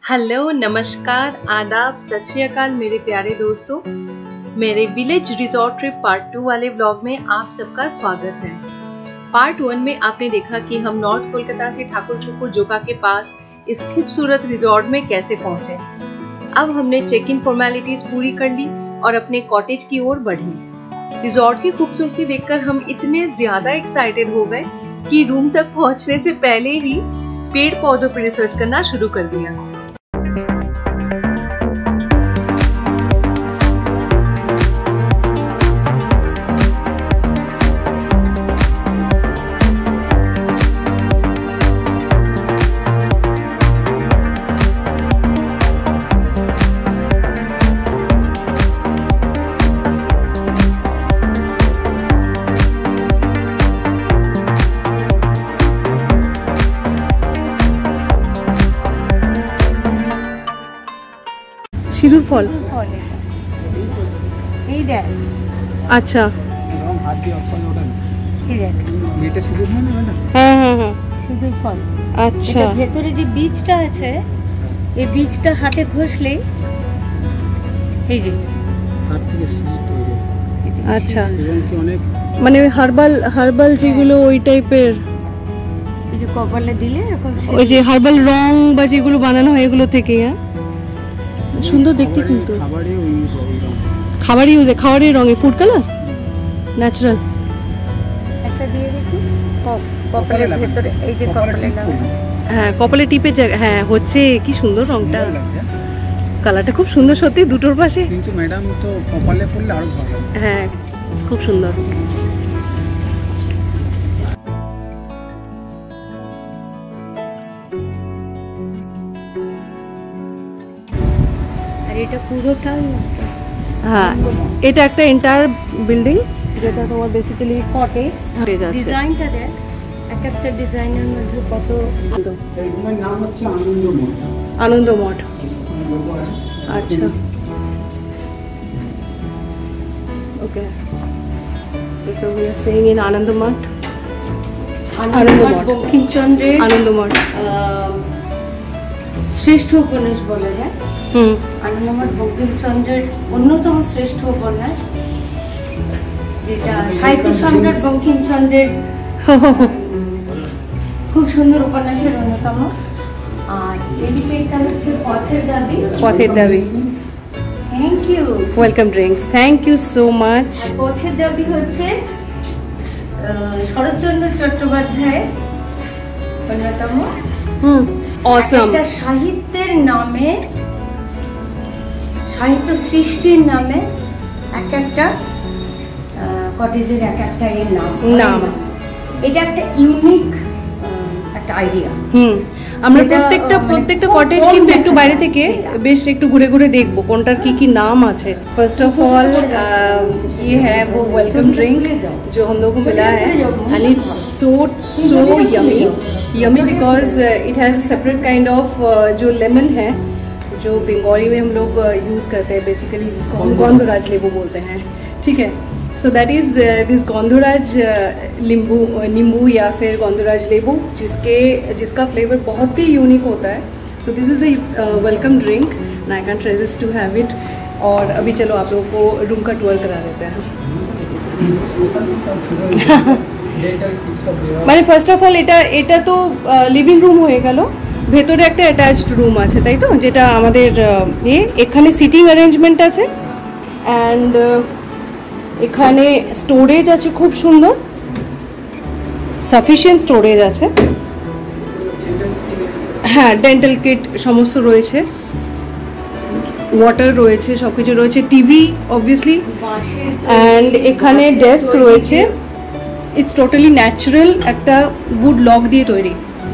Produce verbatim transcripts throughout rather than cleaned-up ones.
Hello, नमस्कार, आदाब, सत श्री अकाल मेरे प्यारे दोस्तों। मेरे village resort trip part two वाले व्लॉग में आप सबका स्वागत है। पार्ट वन में आपने देखा कि हम नॉर्थ कोलकाता से ठाकुर छुपुर जोका के पास इस खूबसूरत रिजॉर्ट में कैसे पहुंचे। अब हमने चेक इन फॉर्मेलिटीज पूरी कर ली और अपने कॉटेज की ओर बढ़ी। रिजॉर्ट की खूबसूरती देखकर हम इतने ज्यादा एक्साइटेड हो गए कि रूम तक पहुंचने से पहले ही पेड़ पौधों पर रिसर्च करना शुरू कर दिया। সিঁদুর ফল এই দেখ। আচ্ছা, হ্যাঁ হ্যাঁ হ্যাঁ সিঁদুর ফল। আচ্ছা, ভেতরে যে বীজটা আছে এই বীজটা হাতে ঘষলে এই যে আচ্ছা, মানে হার্বাল হার্বাল যেগুলো ওই টাইপের, এই যে কপালে দিলে এরকম ওই যে হার্বাল রং বা যেগুলো বানানো হয় এগুলো থেকে। হ্যাঁ, সুন্দর দেখতে, কিন্তু খাবারই ইউজ হয়, খাবারের রঙে ফুড কালার ন্যাচারাল। একটা দিয়ে দেখি কপালের ভেতরে, এই যে কপালে লাগা। হ্যাঁ, কপালে টিপের জায়গা। হ্যাঁ, হচ্ছে কি সুন্দর রংটা, কালারটা খুব সুন্দর সত্যি দুটোর পাশে। কিন্তু ম্যাডাম তো কপালে পড়লে আরো ভালো। হ্যাঁ, খুব সুন্দর। এটা পুরোটাই, হ্যাঁ, এটা একটা এন্টায়ার বিল্ডিং যেটা তোমার বেসিক্যালি কটেজ আছে। ডিজাইনটা দেখ, এক একটা ডিজাইনের মধ্যে কত। এই রুমের নাম হচ্ছে আনন্দ মঠ। আনন্দ মঠ, আচ্ছা, ওকে। So we are staying in আনন্দ মঠ। আনন্দ মঠ বঙ্কিমচন্দ্রের আনন্দ মঠ শ্রেষ্ঠ উপন্যাস বলা যায়। হুম, আনন্দ মঠ বঙ্কিমচন্দ্রের অন্যতম শ্রেষ্ঠ উপন্যাস, যেটা সাহিত্য সম্রাট বঙ্কিমচন্দ্রের খুব সুন্দর উপন্যাসের অন্যতম। আর এদিকে এটা হচ্ছে পথের Dabi. Pather Dabi, thank you. Welcome drinks, thank you so much. Pather Dabi হচ্ছে শরৎচন্দ্র চট্টোপাধ্যায় অন্যতম। হুম, অসম। এটা সাহিত্যের নামে, সাহিত্য সৃষ্টির নামে এক একটা কটেজের এক একটা এর নাম নাম এটা একটা ইউনিক একটা আইডিয়া। হুম, আমরা প্রত্যেকটা প্রত্যেকটা কটেজ কিন্তু একটু বাইরে থেকে বেশ একটু ঘুরে ঘুরে দেখবো কোনটার কি কি नाम আছে। फर्स्ट ऑफ ऑल ये है वो वेलकम ड्रिंक जो हम लोगों को मिला है and it's so so yummy yummy because it has separate kind of जो लेमन है जो बंगाली में हम लोग यूज़ करते हैं बेसिकली, जिसको हम गंधराज लेबू बोलते हैं। ठीक है, so that is this Gandharaj नींबू नींबू या फिर गंधराज लेबू, जिसके जिसका फ्लेवर बहुत ही यूनिक होता है। So this is the welcome drink and I can't resist to have it. और अभी चलो आप लोगों को रूम का टूर करा देते हैं। মানে ফার্স্ট অফ অল এটা এটা তো লিভিং রুম হয়ে গেল, ভেতরে একটা অ্যাটাচড রুম আছে, তাই তো, যেটা আমাদের এ এখানে সিটিং অ্যারেঞ্জমেন্ট আছে অ্যান্ড এখানে স্টোরেজ আছে খুব সুন্দর, সাফিসিয়েন্ট স্টোরেজ আছে। হ্যাঁ, ডেন্টাল কিট সমস্ত রয়েছে, ওয়াটার রয়েছে, সব কিছু রয়েছে, টিভি অবভিয়াসলি, অ্যান্ড এখানে ডেস্ক রয়েছে। ইটস টোটালি ন্যাচারাল, একটা উড লক দিয়ে তৈরি।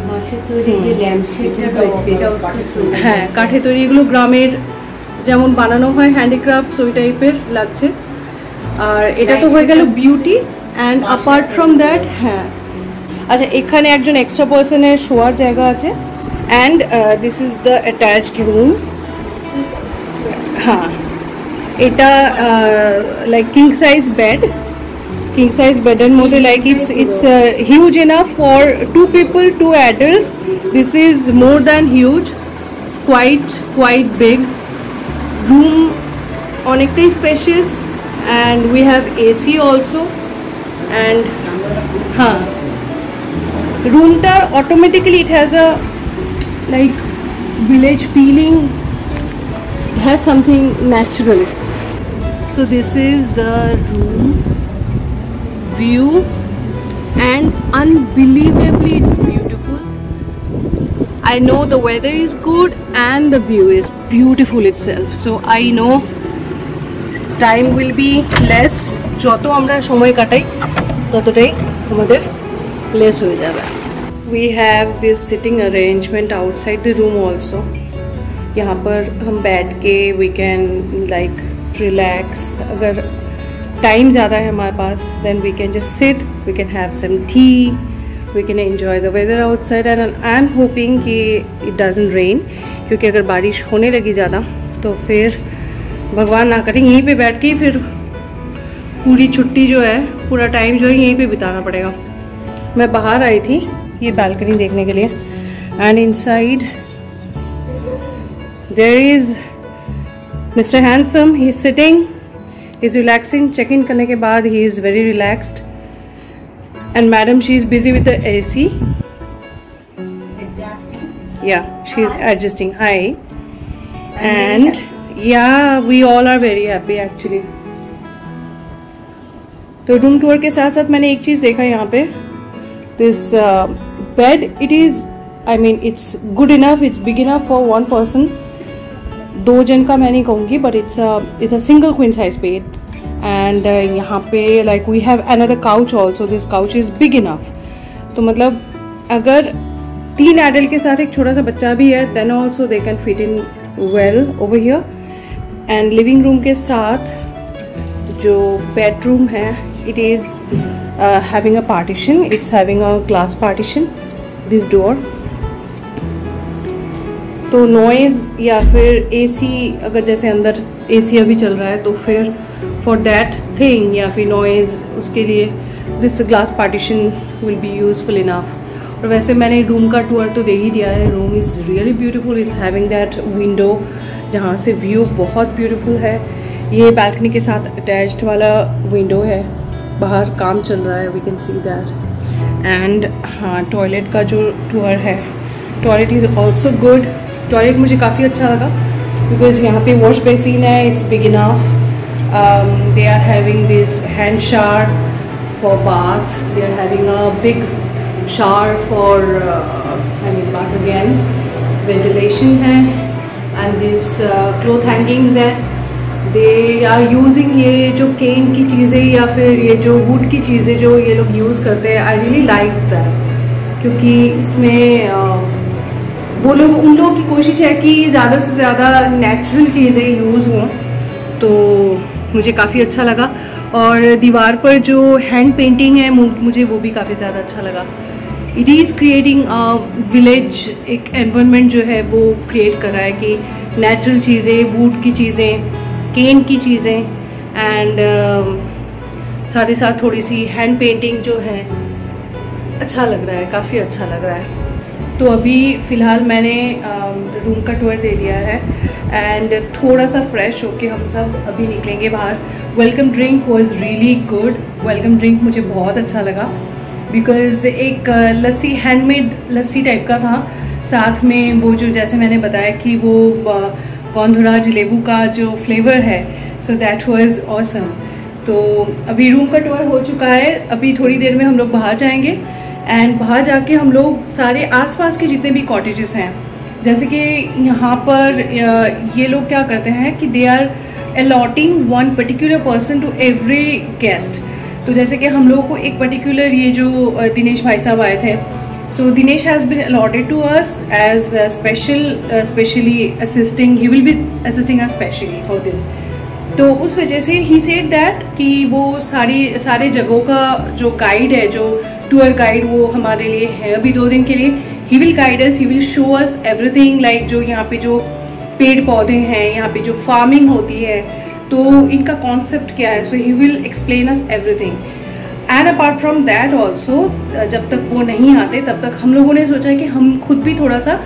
হ্যাঁ, কাঠে তৈরি, এগুলো গ্রামের যেমন বানানো হয় হ্যান্ডিক্রাফটস ওই টাইপের লাগছে। আর এটা তো হয়ে গেল beauty and apart from that, হ্যাঁ, আচ্ছা, এখানে একজন এক্সট্রা পার্সনের শোয়ার জায়গা আছে and this is the attached room. হ্যাঁ, এটা like king size bed, king size বেডের মধ্যে like it's it's huge enough for two people, two adults. This is more than huge. It's quite quite big. Room অনেকটাই spacious and we have A C also. And हाँ, room टा automatically it has a like village feeling. It has something natural. So this is the room view and unbelievably it's beautiful. I know the weather is good and the view is beautiful itself. So I know time will be less. যত আমরা সময় কাটাই ততটাই আমাদের less হয়ে যাবে. We have this sitting arrangement outside the room also. यहाँ पर हम बैठ के we can like relax. अगर टाइम ज़्यादा है हमारे पास then we can just sit, we can have some tea, we can enjoy the weather outside and I'm hoping कि it doesn't rain क्योंकि अगर बारिश होने लगी ज़्यादा तो फिर भगवान ना करें यहीं पे बैठ के फिर पूरी छुट्टी जो है पूरा टाइम जो है यहीं पे बिताना पड़ेगा. मैं बाहर आई थी ये बालकनी देखने के लिए and inside there is mister handsome. He is sitting, he is relaxing. Check in करने के बाद he is very relaxed and madam she is busy with the AC. Yeah she is adjusting. Hi and yeah we all are very happy actually. तो room tour के साथ साथ मैंने एक चीज़ देखा यहाँ पे. This bed it is I mean it's good enough, it's big enough for one person. दो जन का मैं नहीं कहूँगी but it's it's a single queen size bed and यहाँ पे like we have another couch also. This couch is big enough. तो मतलब अगर तीन एडल्ट के साथ एक छोटा सा बच्चा भी है then also they can fit in well over here. And living room के साथ जो बेडरूम है it is uh, having a partition. It's having a glass partition, this door. तो noise या फिर A C अगर जैसे अंदर A C अभी चल रहा है तो फिर for that thing या फिर noise उसके लिए this glass partition will be useful enough. और वैसे मैंने रूम का टूर तो दे ही दिया है. Room is really beautiful. It's having that window जहाँ से व्यू बहुत ब्यूटीफुल है. ये बालकनी के साथ अटैच्ड वाला विंडो है. बाहर काम चल रहा है, we can see that. And हाँ, टॉयलेट का जो टूर है, toilet is also good. Toilet मुझे काफ़ी अच्छा लगा बिकॉज यहाँ पे वॉश बेसिन है. It's big enough. They are having this hand shower for bath. They are having a big shower for I mean bath again. Ventilation है and this cloth hangings है. They are using ये जो केन की चीज़ें या फिर ये जो वुड की चीज़ें जो ये लोग यूज़ करते हैं. आई रियली लाइक दैट क्योंकि इसमें uh, वो लोग उन लोगों की कोशिश है कि ज़्यादा से ज़्यादा नेचुरल चीज़ें यूज़ हों. तो मुझे काफ़ी अच्छा लगा. और दीवार पर जो हैंड पेंटिंग है मुझे वो भी काफ़ी ज़्यादा अच्छा लगा. It is creating a village. एक एनवायरनमेंट जो है वो क्रिएट कर रहा है कि नेचुरल चीज़ें, वुड की चीज़ें, केन की चीज़ें एंड uh, साथ ही साथ थोड़ी सी हैंड पेंटिंग जो है अच्छा लग रहा है, काफ़ी अच्छा लग रहा है. तो अभी फ़िलहाल मैंने रूम um, का टूर दे दिया है एंड थोड़ा सा फ्रेश होके हम सब अभी निकलेंगे बाहर. Welcome drink was really good. Welcome drink मुझे बहुत अच्छा लगा बिकॉज़ एक uh, lassi, handmade lassi type का था. साथ में वो जो जैसे मैंने बताया कि वो uh, गोंधरा जलेबू का जो फ्लेवर है, सो दैट वाज ऑसम. तो अभी रूम का टूर हो चुका है. अभी थोड़ी देर में हम लोग बाहर जाएंगे एंड बाहर जाके हम लोग सारे आसपास के जितने भी कॉटेजेस हैं, जैसे कि यहाँ पर ये लोग क्या करते हैं कि they are allotting one particular person to every guest. तो जैसे कि हम लोगों को एक पर्टिकुलर ये जो दिनेश भाई साहब आए थे, so Dinesh has been allotted to us as a special uh, specially assisting. He will be assisting us specially for this. तो उस वजह से he said that कि वो सारी सारे जगहों का जो गाइड है, जो टूर गाइड, वो हमारे लिए है अभी दो दिन के लिए. He will guide us, he will show us everything, like जो यहाँ पे जो पेड़ पौधे हैं, यहाँ पे जो फार्मिंग होती है, तो इनका कॉन्सेप्ट क्या है. So he will explain us everything. And apart from that also, जब तक वो नहीं आते तब तक हम लोगों ने सोचा कि हम खुद भी थोड़ा सा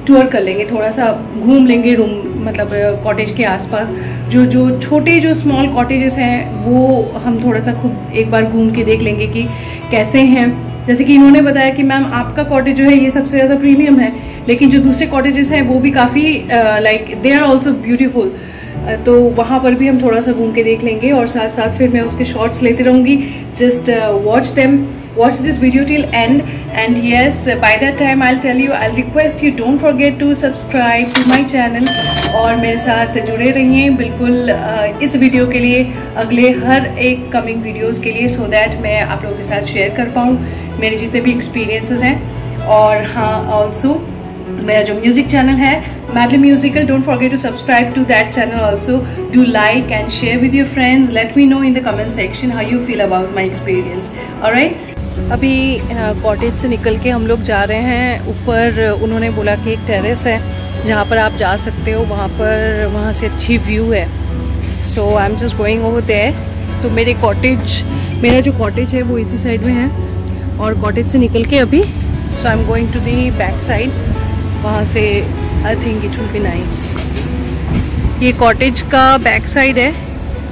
टूर कर लेंगे, थोड़ा सा घूम लेंगे रूम मतलब कॉटेज के आसपास। जो जो छोटे जो स्मॉल कॉटेजेस हैं वो हम थोड़ा सा खुद एक बार घूम के देख लेंगे कि कैसे हैं। जैसे कि इन्होंने बताया कि मैम आपका कॉटेज जो है ये सबसे ज़्यादा प्रीमियम है, लेकिन जो दूसरे कॉटेजेस हैं वो भी काफ़ी like they are also beautiful. तो वहाँ पर भी हम थोड़ा सा घूम के देख लेंगे और साथ साथ फिर मैं उसके शॉर्ट्स लेते रहूँगी। Just watch them, watch this video till end, and yes, by that time I'll tell you, I'll request you don't forget to subscribe to my channel और मेरे साथ जुड़े रहिए बिल्कुल इस वीडियो के लिए, अगले हर एक कमिंग वीडियोस के लिए, सो so दैट मैं आप लोगों के साथ शेयर कर पाऊँ मेरे जितने भी एक्सपीरियंसेस हैं। और हाँ, ऑल्सो मेरा जो म्यूजिक चैनल है Madly Musical, don't forget to subscribe to that channel also, do like and share with your friends, let me know in the comment section how you feel about my experience. Alright, अभी cottage से निकल के हम लोग जा रहे हैं ऊपर। उन्होंने बोला कि एक टेरेस है जहाँ पर आप जा सकते हो, वहाँ पर वहाँ से अच्छी व्यू है। So I am just going over there. तो मेरे कॉटेज मेरा जो कॉटेज है वो इसी साइड में है, और कॉटेज से निकल के अभी so I am going to the back side, वहाँ से I think it will be nice. ये कॉटेज का बैक साइड है।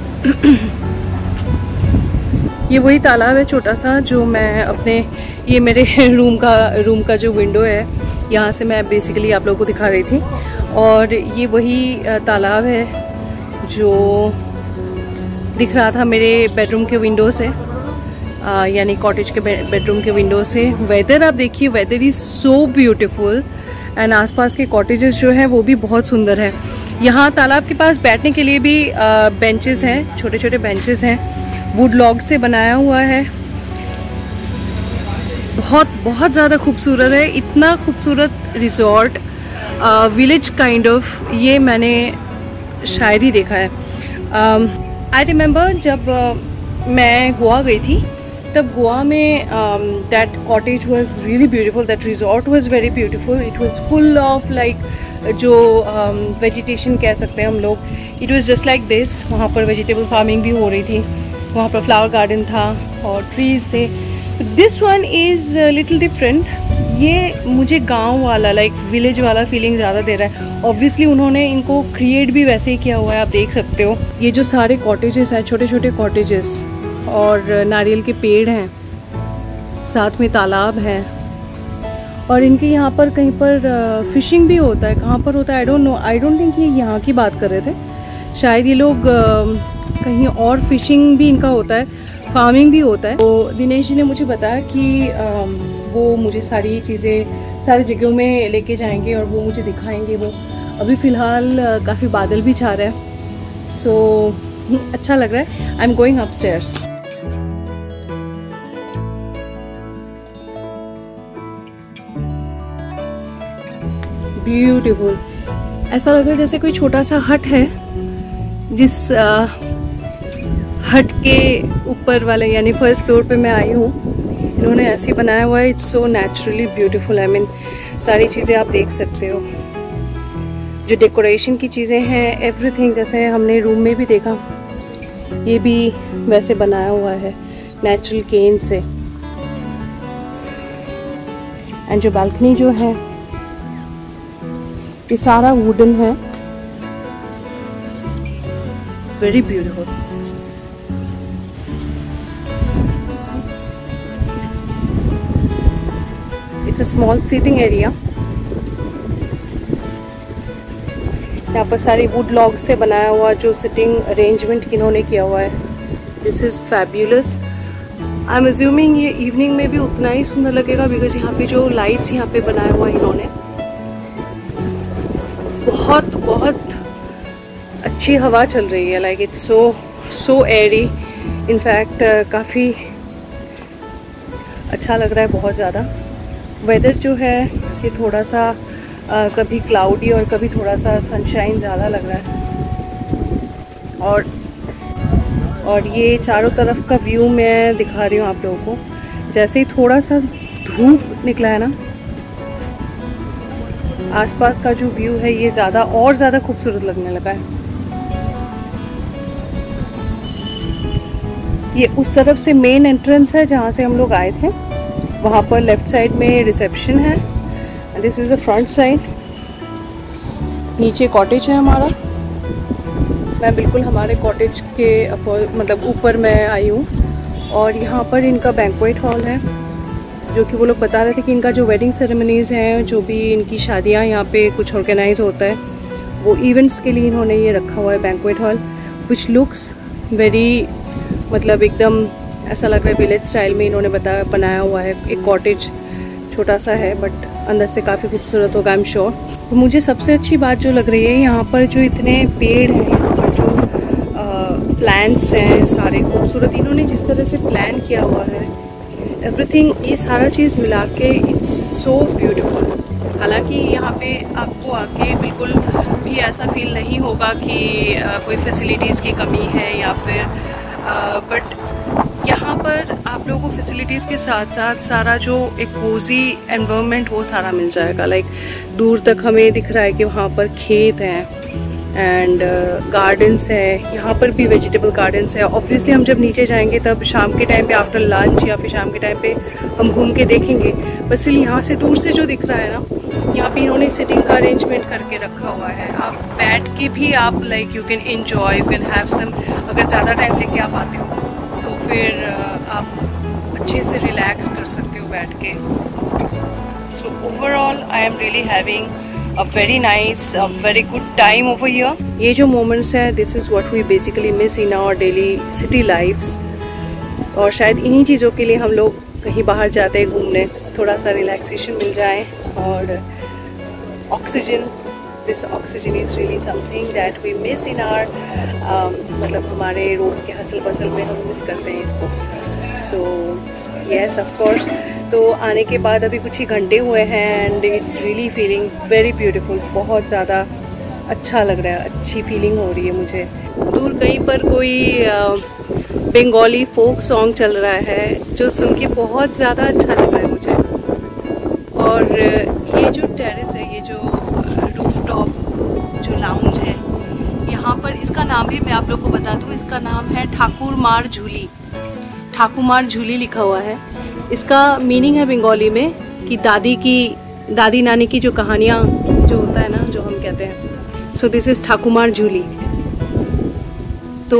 ये वही तालाब है छोटा सा जो मैं अपने, ये मेरे रूम का रूम का जो विंडो है यहाँ से मैं बेसिकली आप लोगों को दिखा रही थी। और ये वही तालाब है जो दिख रहा था मेरे बेडरूम के विंडो से, यानी कॉटेज के बेडरूम के विंडो से। वेदर आप देखिए, weather is so beautiful and आसपास के कॉटेजेस जो है वो भी बहुत सुंदर है। यहाँ तालाब के पास बैठने के लिए भी बेंचेस हैं, छोटे छोटे बेंचेस हैं, वुड लॉग से बनाया हुआ है। बहुत बहुत ज़्यादा खूबसूरत है, इतना खूबसूरत रिजॉर्ट, विलेज काइंड ऑफ, ये मैंने शायद ही देखा है। आई uh, रिमेंबर जब uh, मैं गोवा गई थी तब गोवा में that cottage was really beautiful, that resort was very beautiful, it was full of like जो वेजिटेशन um, कह सकते हैं हम लोग, it was just like this. वहाँ पर वेजिटेबल फार्मिंग भी हो रही थी, वहाँ पर फ्लावर गार्डन था और ट्रीज़ थे। This one is little different, ये मुझे गांव वाला लाइक विलेज वाला फीलिंग ज़्यादा दे रहा है। ऑब्वियसली उन्होंने इनको क्रिएट भी वैसे ही किया हुआ है, आप देख सकते हो। ये जो सारे कॉटेजेस हैं, छोटे छोटे कॉटेजेस, और नारियल के पेड़ हैं, साथ में तालाब है, और इनके यहाँ पर कहीं पर फिशिंग भी होता है। कहाँ पर होता है I don't know, I don't think ये यहाँ की बात कर रहे थे, शायद ये लोग कहीं और फिशिंग भी इनका होता है, फार्मिंग भी होता है। तो दिनेश जी ने मुझे बताया कि वो मुझे सारी चीज़ें सारी जगहों में लेके जाएंगे और वो मुझे दिखाएंगे। वो अभी फ़िलहाल काफ़ी बादल भी छा रहे हैं, सो अच्छा लग रहा है। I am going upstairs. Beautiful, ऐसा लग रहा है जैसे कोई छोटा सा हट है, जिस आ, हट के ऊपर वाले यानी फर्स्ट फ्लोर पे मैं आई हूँ। इन्होंने ऐसे बनाया हुआ है, it's so naturally beautiful. I mean सारी चीज़ें आप देख सकते हो, जो डेकोरेशन की चीज़ें हैं, एवरीथिंग, जैसे हमने रूम में भी देखा, ये भी वैसे बनाया हुआ है नेचुरल केन से। एंड जो बालकनी जो है ये सारा वुडन है, very beautiful. It's a small seating area. यहाँ पर सारी वुड लॉग से बनाया हुआ जो सिटिंग अरेंजमेंट इन्होंने किया हुआ है, this is fabulous. I am assuming ये इवनिंग में भी उतना ही सुंदर लगेगा, बिकॉज यहाँ पे जो लाइट्स यहाँ पे बनाया हुआ है इन्होंने, बहुत बहुत अच्छी हवा चल रही है, like it's so so airy. In fact काफ़ी अच्छा लग रहा है, बहुत ज़्यादा। वेदर जो है ये थोड़ा सा uh, कभी क्लाउडी और कभी थोड़ा सा सनशाइन ज़्यादा लग रहा है। और और ये चारों तरफ का व्यू मैं दिखा रही हूँ आप लोगों को। जैसे ही थोड़ा सा धूप निकला है ना, आसपास का जो व्यू है ये ज़्यादा और ज़्यादा खूबसूरत लगने लगा है। ये उस तरफ से मेन एंट्रेंस है जहाँ से हम लोग आए थे, वहाँ पर लेफ्ट साइड में रिसेप्शन है। This is the front side. नीचे कॉटेज है हमारा। मैं बिल्कुल हमारे कॉटेज के मतलब ऊपर मैं आई हूँ और यहाँ पर इनका बैंक्वेट हॉल है, जो कि वो लोग बता रहे थे कि इनका जो वेडिंग सेरेमनीज़ हैं, जो भी इनकी शादियाँ यहाँ पे कुछ ऑर्गेनाइज होता है, वो इवेंट्स के लिए इन्होंने ये रखा हुआ है banquet hall, which looks very मतलब एकदम ऐसा लग रहा है विलेज स्टाइल में इन्होंने बताया बनाया हुआ है। एक कॉटेज छोटा सा है बट अंदर से काफ़ी खूबसूरत होगा आई एम श्योर। तो मुझे सबसे अच्छी बात जो लग रही है यहाँ पर जो इतने पेड़ हैं, यहाँ पर जो प्लांट्स हैं सारे खूबसूरत, इन्होंने जिस तरह से प्लान किया हुआ है एवरीथिंग, ये सारा चीज़ मिला के इट्स सो ब्यूटीफुल। हालांकि यहाँ पे आपको आके बिल्कुल भी ऐसा फील नहीं होगा कि uh, कोई फैसिलिटीज़ की कमी है या फिर बट uh, यहाँ पर आप लोगों को फैसिलिटीज़ के साथ साथ सारा जो एक कोजी एनवायरनमेंट वो सारा मिल जाएगा। लाइक दूर तक हमें दिख रहा है कि वहाँ पर खेत हैं एंड गार्डन्स है, यहाँ पर भी वेजिटेबल गार्डन्स है। ऑब्वियसली हम जब नीचे जाएंगे तब शाम के टाइम पे आफ्टर लंच या फिर शाम के टाइम पे हम घूम के देखेंगे, बस स्टिल यहाँ से दूर से जो दिख रहा है ना, यहाँ पे इन्होंने सिटिंग का अरेंजमेंट करके रखा हुआ है। आप बैठ के भी आप like you can enjoy, you can have some, अगर ज़्यादा टाइम लेके आप आते हो तो फिर आप अच्छे से रिलैक्स कर सकते हो बैठ के। So overall I am really having a very nice a very good time over here. ये जो मोमेंट्स है this is what we basically miss in our daily city lifes, और शायद इन्हीं चीज़ों के लिए हम लोग कहीं बाहर जाते हैं घूमने, थोड़ा सा रिलैक्सेशन मिल जाए और oxygen, this oxygen is really something that we miss in our मतलब हमारे रोज़ के हसल बसल में हम मिस करते हैं इसको। So yes of course. तो आने के बाद अभी कुछ ही घंटे हुए हैं and it's really feeling very beautiful, बहुत ज़्यादा अच्छा लग रहा है, अच्छी फीलिंग हो रही है मुझे। दूर कहीं पर कोई बंगाली फोक सॉन्ग चल रहा है जो सुन के बहुत ज़्यादा अच्छा लग रहा है मुझे। और ये जो टेरेस है, ये जो रूफटॉप जो लाउंज है यहाँ पर, इसका नाम भी मैं आप लोग को बता दूँ, इसका नाम है ठाकुर मार झूली। ठाकुर मार झूली लिखा हुआ है। इसका मीनिंग है बंगाली में कि दादी की दादी नानी की जो कहानियाँ जो होता है ना, जो हम कहते हैं, सो दिस इज़ ठाकुर मार झूली। तो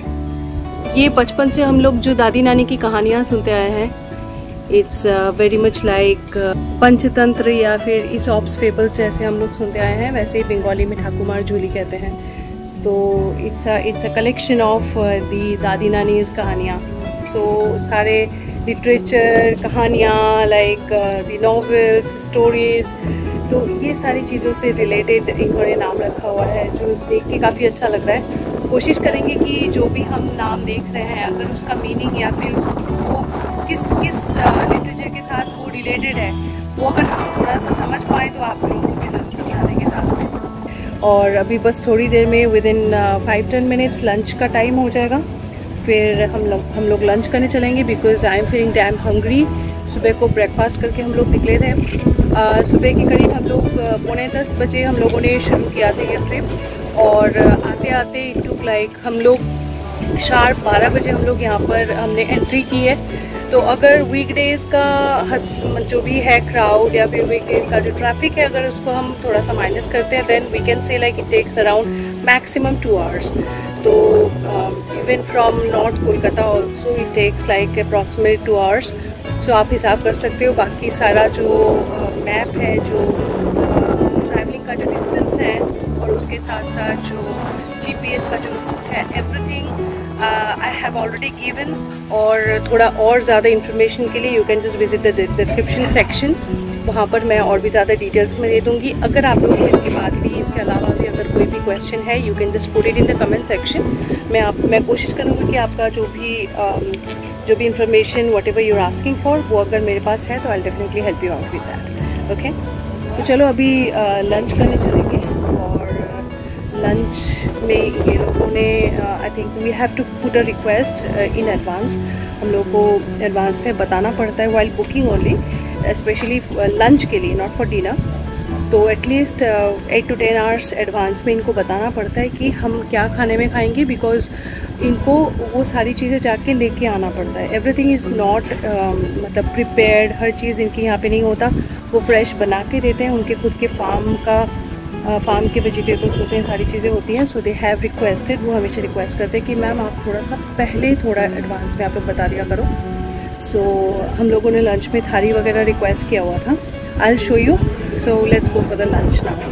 ये बचपन से हम लोग जो दादी नानी की कहानियाँ सुनते आए हैं, it's very much like Panchatantra या फिर ईसॉप्स फेबल्स जैसे हम लोग सुनते आए हैं, वैसे ही बंगाली में ठाकुर मार झूली कहते हैं। तो it's a it's a collection of the दादी नानी कहानियाँ। सो सारे लिटरेचर कहानियाँ लाइक दी नॉवेल्स स्टोरीज़, तो ये सारी चीज़ों से रिलेटेड इन्होंने नाम रखा हुआ है, जो देख के काफ़ी अच्छा लग रहा है। कोशिश करेंगे कि जो भी हम नाम देख रहे हैं अगर उसका मीनिंग या फिर उसको किस किस लिटरेचर के साथ वो रिलेटेड है, वो अगर हम थोड़ा सा समझ पाए तो आप लोगों को भी ज़रूर समझाने के साथ में। और अभी बस थोड़ी देर में within five ten minutes lunch का टाइम हो जाएगा, फिर हम लोग हम लोग लंच करने चलेंगे because I am feeling damn hungry. सुबह को ब्रेकफास्ट करके हम लोग निकले थे। uh, सुबह के करीब हम लोग पौने दस बजे हम लोगों ने शुरू किया था ये ट्रिप, और आते आते इट टुक लाइक हम लोग शार्प बारह बजे हम लोग यहाँ पर हमने एंट्री की है। तो अगर वीकडेज़ का हस जो भी है क्राउड या फिर वीकडेज का जो ट्रैफिक है, अगर उसको हम थोड़ा सा माइनस करते हैं, then we can say like it takes around maximum two hours. तो even from north Kolkata also it takes like approximate two hours. So आप हिसाब कर सकते हो। बाकी सारा जो मैप uh, है, जो ट्रैवलिंग uh, का जो डिस्टेंस है, और उसके साथ साथ जो जीपीएस का जो रूट है, everything I have already given. और थोड़ा और ज़्यादा इन्फॉर्मेशन के लिए you can just visit the description section, वहाँ पर मैं और भी ज़्यादा डिटेल्स में दे दूँगी। अगर आप लोगों को इसके बाद भी इसके अलावा भी अगर कोई भी क्वेश्चन है, you can just put it in the comment section. मैं आप मैं कोशिश करूँगी कि आपका जो भी um, जो भी information whatever you are asking for, वो अगर मेरे पास है तो I definitely help you out with that. Okay, तो चलो अभी लंच uh, करने चलेंगे। और लंच में ये लोगों ने I think we have to put a request in advance. हम लोग को एडवांस में बताना पड़ता है while booking only, specially lunch के लिए, नॉट फॉर डिनर। तो at least at two ten hours advance में इनको बताना पड़ता है कि हम क्या खाने में खाएंगे, बिकॉज इनको वो सारी चीज़ें जाके लेके आना पड़ता है। एवरीथिंग इज़ नॉट मतलब प्रिपेयर्ड, हर चीज़ इनके यहाँ पे नहीं होता। वो फ्रेश बना के देते हैं, उनके खुद के फार्म का फार्म के वेजिटेबल्स होते हैं, सारी चीज़ें होती हैं। सो दे हैव रिक्वेस्टेड, वो हमेशा रिक्वेस्ट करते हैं कि मैम आप थोड़ा सा पहले थोड़ा एडवांस में आप लोग बता दिया करो। सो so, हम लोगों ने लंच में थाली वगैरह रिक्वेस्ट किया हुआ था। I will show you, so let's go for the lunch now.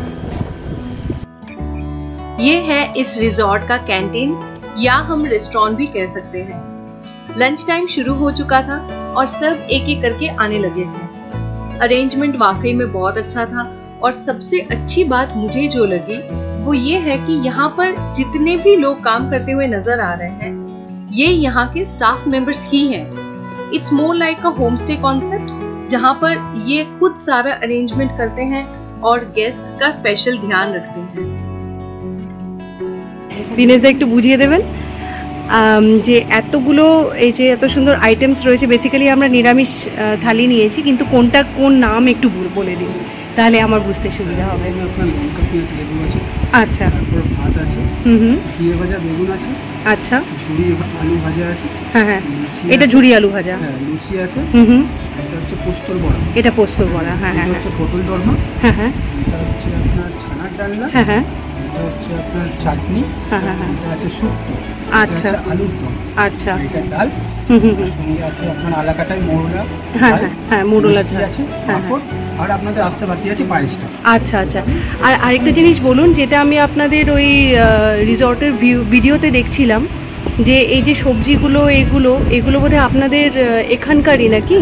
ये है इस रिजॉर्ट का कैंटीन या हम रेस्टोरेंट भी कह सकते हैं। लंच टाइम शुरू हो चुका था और सब एक एक करके आने लगे थे। अरेंजमेंट वाकई में बहुत अच्छा था और सबसे अच्छी बात मुझे जो लगी वो ये है कि यहाँ पर जितने भी लोग काम करते हुए नजर आ रहे हैं ये यहाँ के स्टाफ मेंबर्स ही हैं। It's more like a home stay concept जहाँ पर ये खुद सारा अरेंजमेंट करते हैं और गेस्ट्स का स्पेशल ध्यान रखते हैं। दिनेश दा একটু বুঝিয়ে দেবেন যে এতগুলো এই যে এত সুন্দর আইটেমস রয়েছে, বেসিক্যালি আমরা নিরামিষ থালি নিয়েছি, কিন্তু কোনটা কোন নাম একটু বলে দিন তাহলে আমার বুঝতে সুবিধা হবে। আচ্ছা, ভাত আছে, হুম হুম, ঘিয়ে ভাজা বেগুন আছে, আচ্ছা, ঝুড়ি আলু ভাজা আছে, হ্যাঁ হ্যাঁ, এটা ঝুড়ি আলু ভাজা, হ্যাঁ লুচি আছে, হুম হুম, এটা হচ্ছে পোস্তর বড়া, এটা পোস্তর বড়া, হ্যাঁ হ্যাঁ, এটা হচ্ছে পটল দরমা, হ্যাঁ হ্যাঁ, এটা হচ্ছে আপনার ছানার ডালনা, হ্যাঁ হ্যাঁ, এটা হচ্ছে আপনার চাটনি, হ্যাঁ হ্যাঁ হ্যাঁ, এটা আছে শুক্তো, আচ্ছা, আলুর দম, আচ্ছা, এটা ডাল, হুম হুম হুম, সঙ্গে আছে আপনার আলাকাটাই মোরলা, হ্যাঁ হ্যাঁ হ্যাঁ, মোরলা আছে, হ্যাঁ পাঁপড়, আর আপনাদের আসতে বাকি আছে পায়েসটা। আচ্ছা আচ্ছা, আর আরেকটা জিনিস বলুন, যেটা আমি আপনাদের ওই রিসর্টের ভিডিওতে দেখছিলাম যে এই যে সবজিগুলো এগুলো এগুলো বোধহয় আপনাদের এখানকারই নাকি?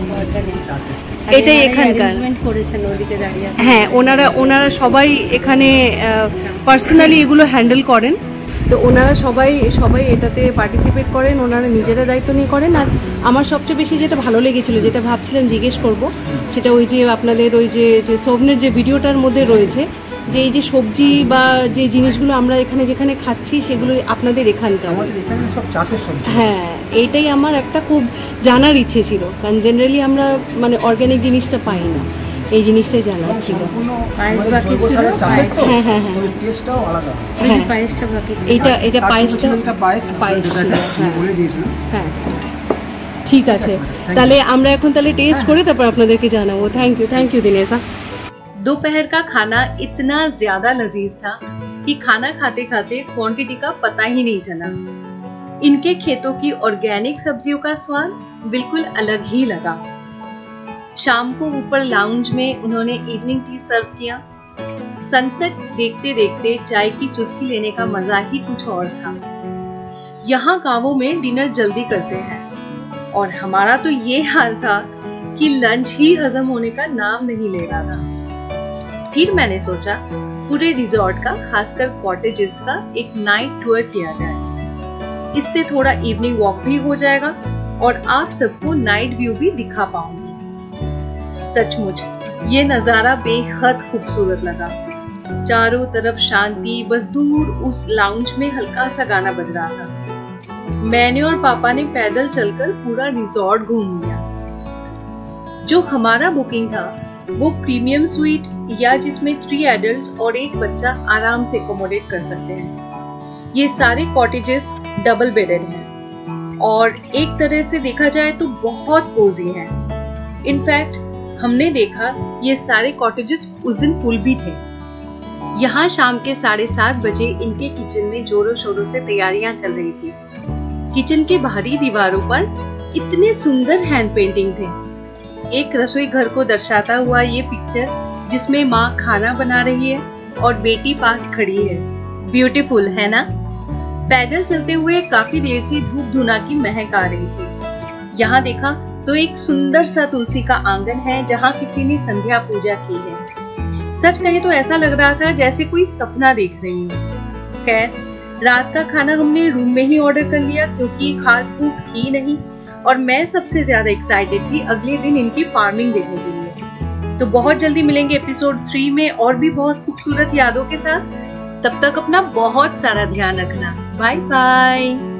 এটাই এখানকার করেছেন ওদিকে দাঁড়িয়ে। হ্যাঁ, ওনারা ওনারা সবাই এখানে পার্সোনালি এগুলো হ্যান্ডেল করেন, তো ওনারা সবাই সবাই এটাতে পার্টিসিপেট করেন, ওনারা নিজেরা দায়িত্ব নিয়ে করেন। আর আমার সবচেয়ে বেশি যেটা ভালো লেগেছিলো, যেটা ভাবছিলাম জিজ্ঞেস করব, সেটা ওই যে আপনাদের ওই যে যে সোভনের যে ভিডিওটার মধ্যে রয়েছে যে এই যে সবজি বা যে জিনিসগুলো আমরা এখানে যেখানে খাচ্ছি সেগুলো আপনাদের এখানকার। আমাদের এখানে সব চাষের সবজি। হ্যাঁ, এইটাই আমার একটা খুব জানার ইচ্ছে ছিল, কারণ জেনারেলি আমরা মানে অর্গ্যানিক জিনিসটা পাই না, এই জিনিসটাই জানার ছিল। পায়েস বাকি ছিল, হ্যাঁ হ্যাঁ হ্যাঁ, টেস্টটাও আলাদা। হ্যাঁ, পায়েসটা বাকি ছিল, এইটা এটা পায়েসটা পায়েস পায়েস ছিল, হ্যাঁ বলে দিয়েছিলাম। হ্যাঁ ঠিক আছে, তাহলে আমরা এখন তাহলে টেস্ট করে তারপর আপনাদেরকে জানাবো। থ্যাংক ইউ, থ্যাংক ইউ দিনেশা। दोपहर का खाना इतना ज्यादा लजीज था कि खाना खाते खाते क्वांटिटी का पता ही नहीं चला। इनके खेतों की ऑर्गेनिक सब्जियों का स्वाद बिल्कुल अलग ही लगा। शाम को ऊपर लाउंज में उन्होंने इवनिंग टी सर्व किया। सनसेट देखते देखते चाय की चुस्की लेने का मजा ही कुछ और था। यहाँ गांवों में डिनर जल्दी करते हैं और हमारा तो ये हाल था कि लंच ही हजम होने का नाम नहीं ले रहा था। फिर मैंने सोचा पूरे रिजॉर्ट का, खासकर कॉटेजेस का एक नाइट टूर किया जाए। इससे थोड़ा इवनिंग वॉक भी हो जाएगा और आप सबको नाइट व्यू भी दिखा पाऊंगी। सचमुच ये नजारा बेहद खूबसूरत लगा। चारों तरफ शांति, बस दूर उस लाउंज में हल्का सा गाना बज रहा था। मैंने और पापा ने पैदल चलकर पूरा रिजॉर्ट घूम लिया। जो हमारा बुकिंग था वो प्रीमियम स्वीट या जिसमें थ्री एडल्ट्स और एक बच्चा आराम से अकोमोडेट कर सकते हैं। ये सारे कॉटेजेस डबल बेडेड हैं और एक तरह से देखा जाए तो बहुत कोजी हैं। इनफैक्ट हमने देखा ये सारे कॉटेजेस उस दिन फुल भी थे। यहाँ शाम के साढ़े सात बजे इनके किचन में जोरों शोरों से तैयारियां चल रही थी। किचन के बाहरी दीवारों पर इतने सुंदर हैंड पेंटिंग थे। एक रसोई घर को दर्शाता हुआ ये पिक्चर जिसमें माँ खाना बना रही है और बेटी पास खड़ी है। ब्यूटीफुल है ना? पैदल चलते हुए काफी देर से धूप धुना की महक आ रही थी। यहाँ देखा तो एक सुंदर सा तुलसी का आंगन है जहाँ किसी ने संध्या पूजा की है। सच कहे तो ऐसा लग रहा था जैसे कोई सपना देख रही हूँ। खैर, रात का खाना हमने रूम में ही ऑर्डर कर लिया क्योंकि खास भूख थी नहीं और मैं सबसे ज्यादा एक्साइटेड थी अगले दिन इनकी फार्मिंग देखने के लिए। तो बहुत जल्दी मिलेंगे एपिसोड थ्री में और भी बहुत खूबसूरत यादों के साथ। तब तक अपना बहुत सारा ध्यान रखना। Bye bye.